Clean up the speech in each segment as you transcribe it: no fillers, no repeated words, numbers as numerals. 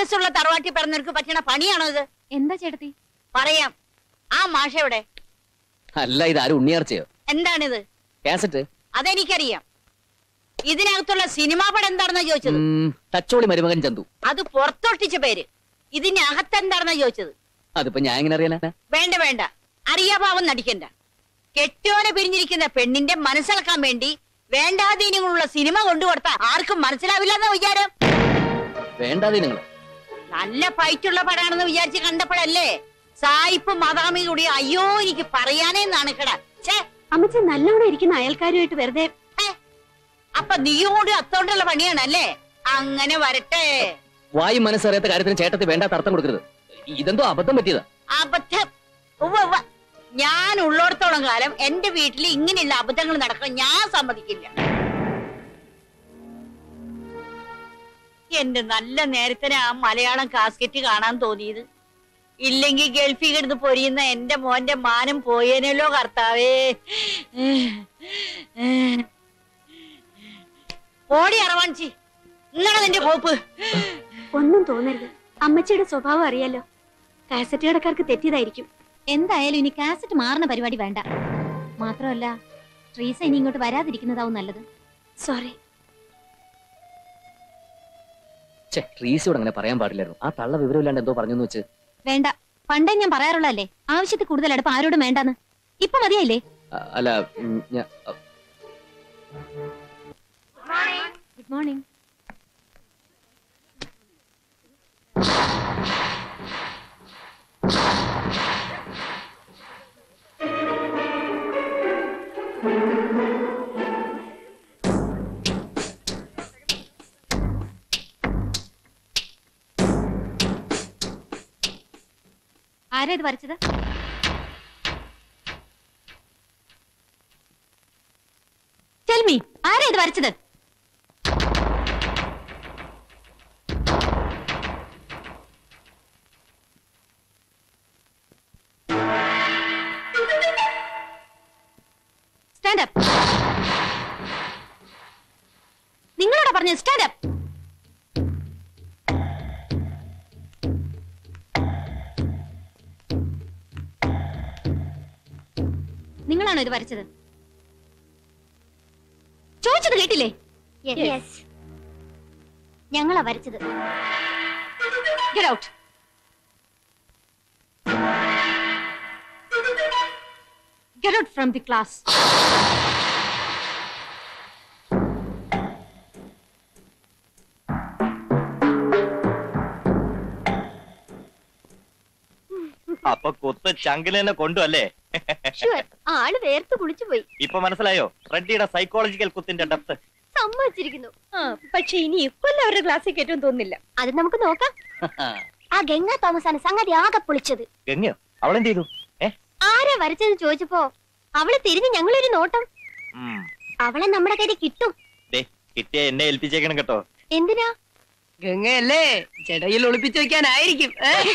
അന്തസ്സുള്ള തറവാട്ടി പിറന്നവർക്ക് പറ്റണ പണിയാണോ ഇത്? എന്താ ചേട്ടത്തി? പറയാം. ആ മാഷ എവിടെ? അല്ല, ഇത് ആരും ഉണ്ണിയാർച്ചയോ? എന്താണിത്? കാസറ്റ്. അതെനിക്കറിയാം. ഇതിനകത്തുള്ള സിനിമാ പടം എന്താണെന്നാ ചോദിച്ചത്? തച്ചോളി മരുമകൻ ചന്തു. അത് പുറത്തൊട്ടിച്ച പേര്. ഇതിനകത്ത് എന്താണെന്നാ ചോദിച്ചത്? അതിപ്പോ ഞാൻ എങ്ങനെ അറിയാനാ? വേണ്ട വേണ്ട, അറിയാഭാവം നടിക്കണ്ട. കെട്ടോനെ പിരിഞ്ഞിരിക്കുന്ന പെണ്ണിന്റെ മനസ്സിലാക്കാൻ വേണ്ടി വേണ്ടാതീനങ്ങളുള്ള സിനിമ കൊണ്ടുകൊടുത്ത ആർക്കും മനസ്സിലാവില്ലെന്ന വിചാരം. വേണ്ടാതീനങ്ങൾ നല്ല ഫൈറ്റുള്ള പടാണെന്ന് വിചാരിച്ച് കണ്ടപ്പോഴല്ലേ സായിപ്പ് മദാമി കൂടി അയ്യോ എനിക്ക് പറയാനേ നാണക്കട. അമ്മച്ചി നല്ലോണം ഇരിക്കുന്ന അയൽക്കാരുമായിട്ട് വെറുതെ. അപ്പൊ നീയും കൂടി അത്തോണ്ടുള്ള പണിയാണല്ലേ? അങ്ങനെ വരട്ടെ. വായു മനസ്സറിയാത്ത കാര്യത്തിന് ചേട്ടത്തി വേണ്ടാത്ത അർത്ഥം കൊടുക്കരുത്. ഇതെന്തോ അബദ്ധം പറ്റിയതാ. അബദ്ധം? ഞാൻ ഉള്ളിടത്തോളം കാലം എന്റെ വീട്ടിൽ ഇങ്ങനെയുള്ള അബദ്ധങ്ങൾ നടക്കാൻ ഞാൻ സമ്മതിക്കില്ല. എന്റെ നല്ല നേരത്തിന് ആ മലയാളം കാസ്കറ്റ് കാണാൻ തോന്നിയത്. ഇല്ലെങ്കിൽ ഗൾഫിൽ കിടന്ന് പൊരിയുന്ന എന്റെ മോന്റെ മാനം പോയേനല്ലോ കർത്താവേ. ഓടി അറവാണിച്ചി, ഇന്നലെ നിന്റെ പോപ്പ്. ഒന്നും തോന്നരുത്, അമ്മച്ചിയുടെ സ്വഭാവം അറിയാലോ. കാസറ്റ് കടക്കാർക്ക് തെറ്റിയതായിരിക്കും. എന്തായാലും ഇനി കാസറ്റ് മാറുന്ന പരിപാടി വേണ്ട. മാത്രമല്ല ട്രീസ ഇനി ഇങ്ങോട്ട് വരാതിരിക്കുന്നതാവും നല്ലത്. സോറി. ട്രീസയോട് അങ്ങനെ പറയാൻ പാടില്ലായിരുന്നു. ആ തള്ള വിവരമില്ലാണ്ട് എന്തോ പറഞ്ഞെന്ന് വെച്ച്. വേണ്ട, പണ്ടേ ഞാൻ പറയാറുള്ളല്ലേ ആവശ്യത്തിൽ കൂടുതൽ അടുപ്പം ആരോടും വേണ്ടാന്ന്. ഇപ്പൊ മതിയായില്ലേ? അല്ല, ഗുഡ് മോർണിംഗ്. ആരാ ഇത് വരച്ചത്? Tell me, ആരാ ഇത് വരച്ചത്? Stand up. നിങ്ങളോടാ പറഞ്ഞത് സ്റ്റാൻഡ് അപ്പ്. നിങ്ങളാണോ ഇത് വരച്ചത്? ചോദിച്ചത് കേട്ടില്ലേ? ഞങ്ങളാ വരച്ചത്. Get out. Get out from the class. അപ്പൊ കൊത്ത് ചങ്കിലെന്നെ കൊണ്ടു അല്ലേ? ആള് വേർത്ത് കുളിച്ചു പോയി. ഇപ്പൊ മനസ്സിലായോ റെഡ്ഡിയുടെ സൈക്കോളജിക്കൽ കുത്തിന്റെ ഡെപ്ത്? സമ്മതിച്ചിരിക്കുന്നു. പക്ഷെ ഇനി ഇക്കൊല്ലം അവരുടെ ക്ലാസ്സിൽ കയറ്റും തോന്നില്ല. അത് നമുക്ക് നോക്കാം. ആ ഗംഗ തോമസ് ആണ് സംഗതി ആകെ പൊളിച്ചത്. ഗംഗയോ? അവളെന്ത് ചെയ്തു? ആരാ വരച്ചെന്ന് ചോദിച്ചപ്പോ അവള് തിരിഞ്ഞ് ഞങ്ങളൊരു നോട്ടം. അവളെ നമ്മുടെ കയ്യിൽ കിട്ടും. കിട്ടിയ എന്നെ ഏൽപ്പിച്ചേക്കണം കേട്ടോ. എന്തിനാ? ഗംഗയല്ലേ ചെടയിൽ ഒളിപ്പിച്ചു വെക്കാനായിരിക്കും.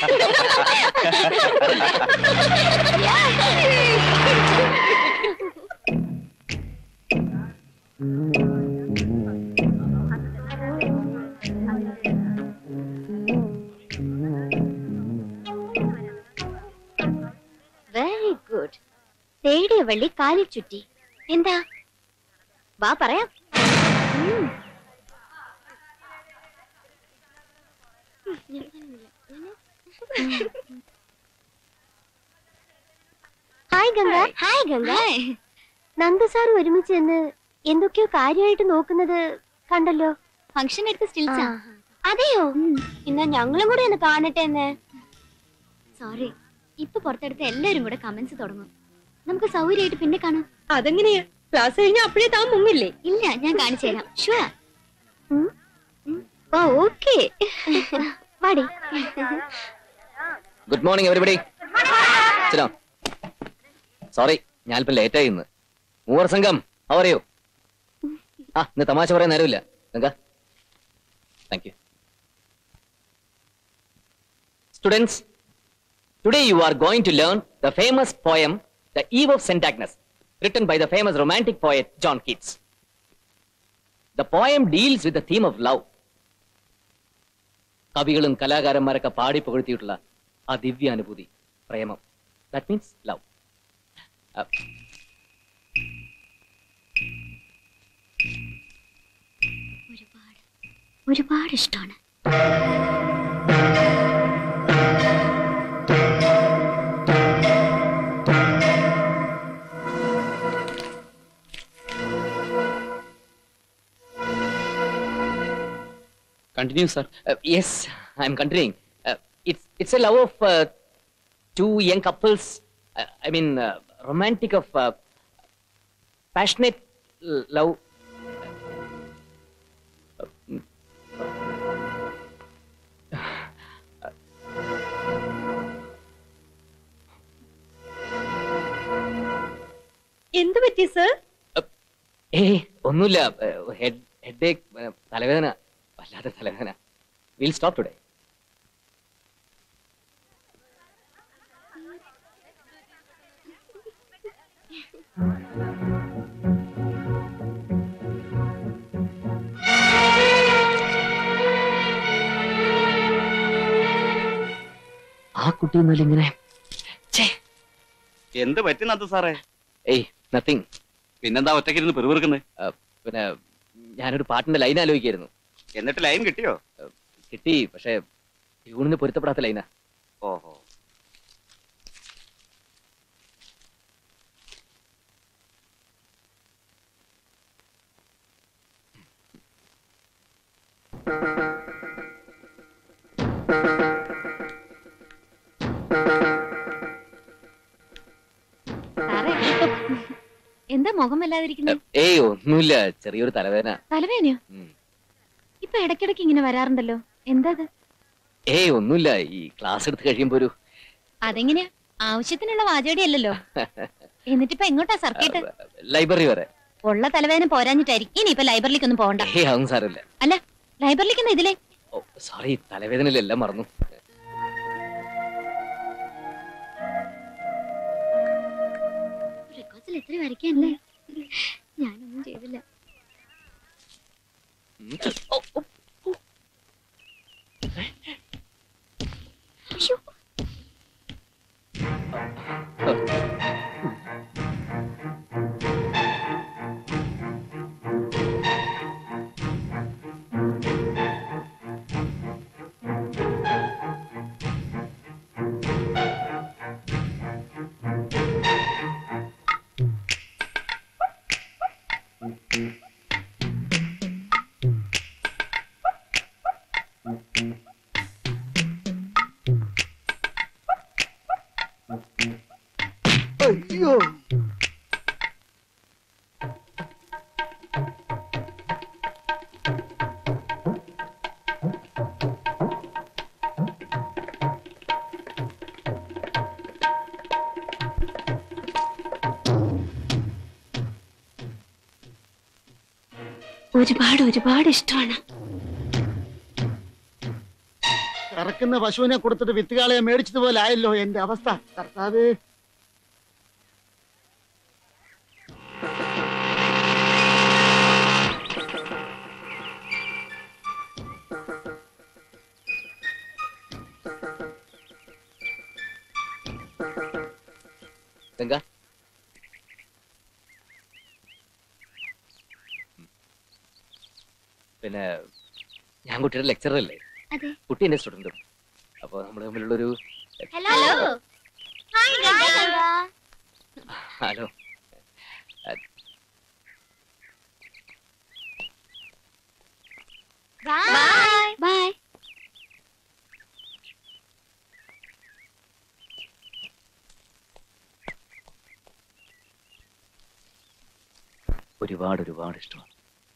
Very good. തേടിയ വള്ളി കാലിൽ ചുറ്റി. എന്താ? വാ പറയാം. Hi Ganga. Hi Ganga. Nanda sir ഒരുമിച്ച് എന്ന് എന്തൊക്കെയോ കാര്യമായിട്ട് നോക്കുന്നത് കണ്ടല്ലോ. ഫംഗ്ഷൻ എടുത്ത് സ്റ്റിൽസ്. അതെയോ? ഇന്നാ ഞങ്ങളും കൂടെ ഒന്ന് കാണട്ടെ എന്ന്. സോറി, ഇപ്പൊ പുറത്തെടുത്ത് എല്ലാരും കൂടെ കമന്റ്സ് തുടങ്ങും. നമുക്ക് സൗകര്യമായിട്ട് പിന്നെ കാണാം. അതെങ്ങനെയാ? ക്ലാസ് കഴിഞ്ഞാൽ അപ്പോഴേ താൻ മുങ്ങില്ലേ? ഇല്ല, ഞാൻ കാണിച്ചു തരാം. ഷുവർ. ഓക്കേ. വാടി. Good morning everybody. സോറി, ഞാൻ ഇപ്പം ലേറ്റ് ആയി. ഇന്ന് മൂവർ സംഘം അവരെയോ? ഇന്ന് തമാശ പറയാൻ നേരമില്ല. Ganga, thank you. Students, today you are going to learn the famous poem The Eve of St. Agnes, written by the famous romantic poet John Keats. The poem deals with the theme of love. കവികളും കലാകാരന്മാരൊക്കെ പാടി പുകഴ്ത്തിയിട്ടുള്ള ആ ദിവ്യാനുഭൂതി, പ്രേമം. That means love. ഒരുപാട് ഇഷ്ടമാണ്. Continue, sir. Yes, I'm continuing. It's a love of two young couples. I mean, romantic of passionate love. എന്ത് പറ്റി സർ? ഒന്നുമില്ല. ഹെഡേക്ക്, തലവേദന, വല്ലാതെ തലവേദന. We'll stop today. ആ കുട്ടി എന്നാലും ഇങ്ങനെ എന്ത് പറ്റി നന്ദു സാറേ? ഏയ് നത്തിങ്. പിന്നെന്താ ഒറ്റയ്ക്കിരുന്ന് പെറുപിറുക്കുന്നത്? പിന്നെ ഞാനൊരു പാട്ടിന്റെ ലൈൻ ആലോചിക്കായിരുന്നു. എന്നിട്ട് ലൈൻ കിട്ടിയോ? കിട്ടി, പക്ഷെ ട്യൂണിന് പൊരുത്തപ്പെടാത്ത ലൈനാ. ഓഹോ. എന്താ മുഖമല്ലാതിരിക്കുന്നത്? ഏയ് ഒന്നുമില്ല, ചെറിയൊരു തലവേദന. തലവേദനയോ? ഇപ്പൊ ഇടയ്ക്കിടയ്ക്ക് ഇങ്ങനെ വരാറുണ്ടല്ലോ, എന്താ? ഏയ് ഒന്നുമില്ല, ഈ ക്ലാസ് എടുത്ത് കഴിയുമ്പോ ഒരു അതെങ്ങനെയാ? ആവശ്യത്തിനുള്ള വാചകടി അല്ലല്ലോ. എന്നിട്ടിപ്പോ എങ്ങോട്ടാ സർക്കിട്ട്? ലൈബ്രറി വരെ. ഉള്ള തലവേദന പോരാഞ്ഞിട്ടായിരിക്കും ഇനിയിപ്പൊ ലൈബ്രറിയിലേക്കൊന്നും പോകണ്ട. ഏയ് അതൊന്നും സാരമില്ല. അല്ല, ലൈബ്രറിയിലേക്കെന്നാ ഇതിലെ? ഓ സോറി, തലവേദനയിലെല്ലാം മറന്നു. റെക്കോർഡ്സിൽ എത്ര വരയ്ക്കാനല്ലേ? ഞാനൊന്നും ചെയ്തില്ല. അയ്യോ, ഒരുപാട് ഒരുപാട് ഇഷ്ടമാണ്. കറക്കുന്ന പശുവിനെ കൊടുത്തിട്ട് വിത്തുകാളയെ മേടിച്ചതുപോലെ ആയല്ലോ എന്റെ അവസ്ഥ. കർത്താവേ, ഗംഗ, പിന്നെ ഞാൻ കുട്ടിയുടെ ലെക്ചറർ അല്ലേ? കുട്ടി എന്റെ സ്റ്റുഡന്റും. അപ്പൊ നമ്മൾ തമ്മിലുള്ളൊരു ഹലോ. ഹലോ. Bye bye. ഒരുപാട് ഒരുപാട് ഇഷ്ടമാണ്.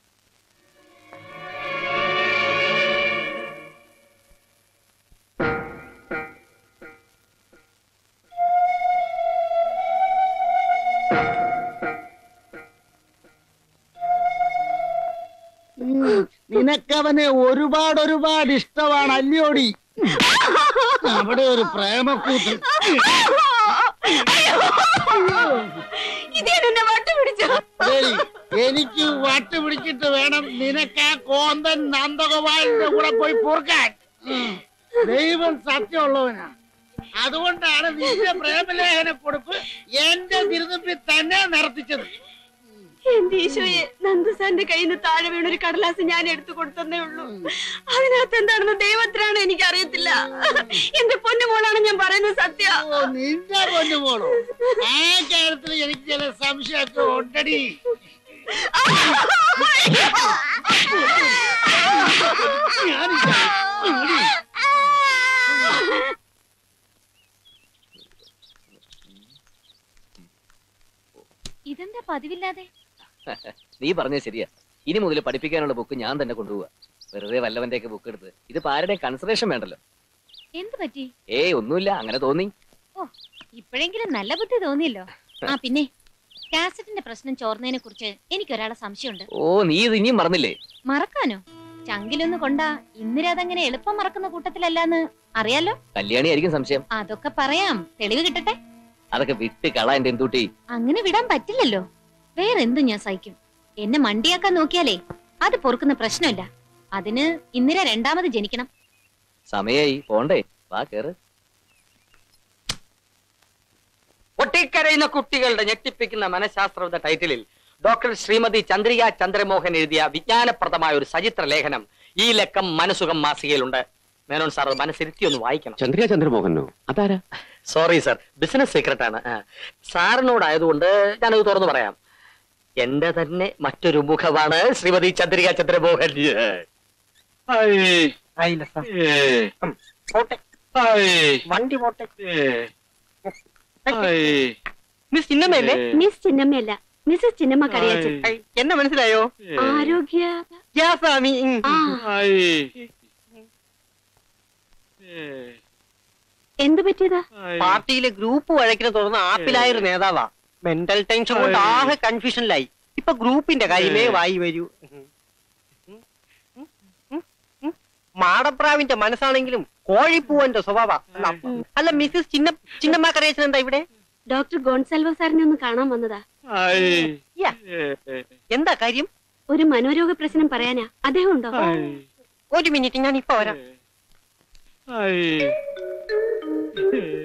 നിനക്കവനെ ഒരുപാട് ഒരുപാട് ഇഷ്ടമാണ് അല്ലയോടി? അവിടെ ഒരു പ്രേമക്കൂത്ത്. എനിക്ക് വട്ട് പിടിച്ചിട്ട് വേണം നിനക്ക് ആ കോന്തൻ നന്ദഗോപാലിന്റെ കൂടെ പോയി പൂർക്കാൻ. ദൈവം സത്യമുള്ളവനാ. അതുകൊണ്ടാണ് നിന്റെ പ്രേമലേഖന കൊടുപ്പ് എന്റെ തിരുതുപ്പിൽ തന്നെ നടത്തിച്ചത്. എന്റെ ഈശോയെ, നന്ദുസാറിന്റെ കയ്യിൽ നിന്ന് താഴെ വീണൊരു കടലാസ് ഞാൻ എടുത്തു കൊടുത്തേ ഉള്ളൂ. അതിനകത്ത് എന്താണെന്ന് ദൈവത്തിനാണ് എനിക്ക് അറിയത്തില്ല. എന്റെ പൊന്നുമോളാണ് ഞാൻ പറയുന്നത് സത്യ. നിന്റെ പൊന്നുമോളോ? ആ കാര്യത്തിൽ എനിക്ക് ചില സംശയമൊക്കെ ഉണ്ടടി. ഇതെന്താ പതിവില്ലാതെ? നീ പറഞ്ഞത് ശരിയാ. ഇനി മുതൽ പഠിപ്പിക്കാനുള്ള ബുക്ക് ഞാൻ തന്നെ കൊണ്ടുപോവാ. വെറുതെ വല്ലവന്റെ ഒക്കെ ബുക്ക് എടുത്ത് ഇതിപ്പോ ആരുടെയും കൺസിഡറേഷൻ വേണ്ടല്ലോ. എന്ത് പറ്റി? ഒന്നുമില്ല, അങ്ങനെ തോന്നി. ഓ, ഇപ്പോഴെങ്കിലും നല്ല ബുദ്ധി തോന്നിയല്ലോ. ആ പിന്നെ കാസറ്റിന്റെ പ്രശ്നം ചോർന്നതിനെ കുറിച്ച് എനിക്കൊരാളെ സംശയമുണ്ട്. ഓ, നീ ഇത് ഇനിയും മറന്നില്ലേ? മറക്കാനോ? ചങ്കിലൊന്ന് കൊണ്ടാ ഇന്ദിര അതങ്ങനെ എളുപ്പം മറക്കുന്ന കൂട്ടത്തിലല്ലാന്ന് അറിയാലോ. കല്യാണി ആയിരിക്കും സംശയം. അതൊക്കെ പറയാം, തെളിവ് കിട്ടട്ടെ. അതൊക്കെ വിട്ട് കള എന്റെ എന്തൂട്ടി. അങ്ങനെ വിടാൻ പറ്റില്ലല്ലോ. വേറെന്തും ഞാൻ സഹിക്കും. എന്നെ മണ്ടിയാക്കാൻ നോക്കിയാലേ അത് പൊറുക്കുന്ന പ്രശ്നമില്ല. അതിന് ഇന്ദിര രണ്ടാമത് ജനിക്കണം. സമയായി പോണ്ടേ? വാ കേറ്. പൊട്ടിക്കരയുന്ന കുട്ടികളുടെ ഞെട്ടിപ്പിക്കുന്ന മനഃശാസ്ത്രയുടെ ടൈറ്റിലിൽ ഡോക്ടർ ശ്രീമതി ചന്ദ്രിക ചന്ദ്രമോഹൻ എഴുതിയ വിജ്ഞാനപ്രദമായ ഒരു സചിത്ര ലേഖനം ഈ ലക്കം മനസുഖം മാസികയിലുണ്ട്. മേനോൻ സാർ മനസ്സിരുത്തി ഒന്ന് വായിക്കണം. ചന്ദ്രിക ചന്ദ്രമോഹനോ? അതാരാ? സോറി സാർ, ബിസിനസ് സീക്രട്ട് ആണ്. സാറിനോടായതുകൊണ്ട് ഞാനത് തുറന്നു പറയാം. എന്റെ തന്നെ മറ്റൊരു മുഖമാണ് ശ്രീമതി ചന്ദ്രിക ചന്ദ്രമോഹൻ. വണ്ടി പോട്ടെ. മിസ് ചിന്നമ്മയല്ലേ? മിസ് ചിന്നമ്മയല്ല, മിസ്സസ് ചിന്നമ്മ കറിയാച്ചൻ. എന്നെ മനസ്സിലായോ? ആരോഗ്യ ജാസ്വാമി. എന്ത് പറ്റിയതാ? പാർട്ടിയിലെ ഗ്രൂപ്പ് വഴക്കിനെ തുടർന്ന് ആപ്പിലായ ഒരു നേതാവാ. മെന്റൽ ടെൻഷൻ കൊണ്ട് ആകെ കൺഫ്യൂഷനിലായി. ഇപ്പൊ ഗ്രൂപ്പിന്റെ കാര്യമേ വായി വരൂ. മാടപ്രാവിന്റെ മനസ്സാണെങ്കിലും കോഴിപ്പൂവന്റെ സ്വഭാവ. അല്ല, മിസ്സസ് ചിന്നമ്മ കറിയാച്ചൻ എന്താ ഇവിടെ? ഡോക്ടർ ഗോൺസാൽവോ സാറിനെ ഒന്ന് കാണാൻ വന്നതാ. എന്താ കാര്യം? ഒരു മനോരോഗ പ്രശ്നം പറയാനാ. അദ്ദേഹം ഉണ്ടോ? ഒരു മിനിറ്റ്, ഞാൻ ഇപ്പൊ വരാം.